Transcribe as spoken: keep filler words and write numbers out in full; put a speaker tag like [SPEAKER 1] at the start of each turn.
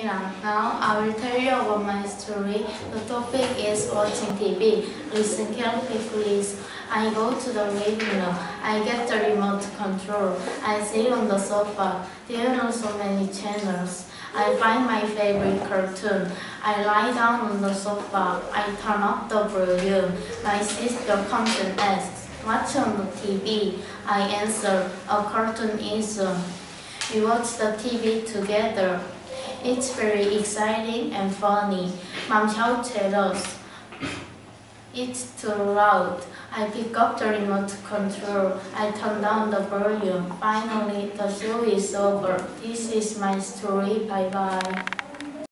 [SPEAKER 1] Milan. Now I will tell you about my story. The topic is watching T V. Listen carefully, please. I go to the living room. I get the remote control. I sit on the sofa. There are so many channels. I find my favorite cartoon. I lie down on the sofa. I turn up the volume. My sister comes and asks, "What's on the T V?" I answer, "A cartoon is on." We watch the T V together. It's very exciting and funny. Mom shouts at us. It's too loud. I pick up the remote control. I turn down the volume. Finally, the show is over. This is my story. Bye bye.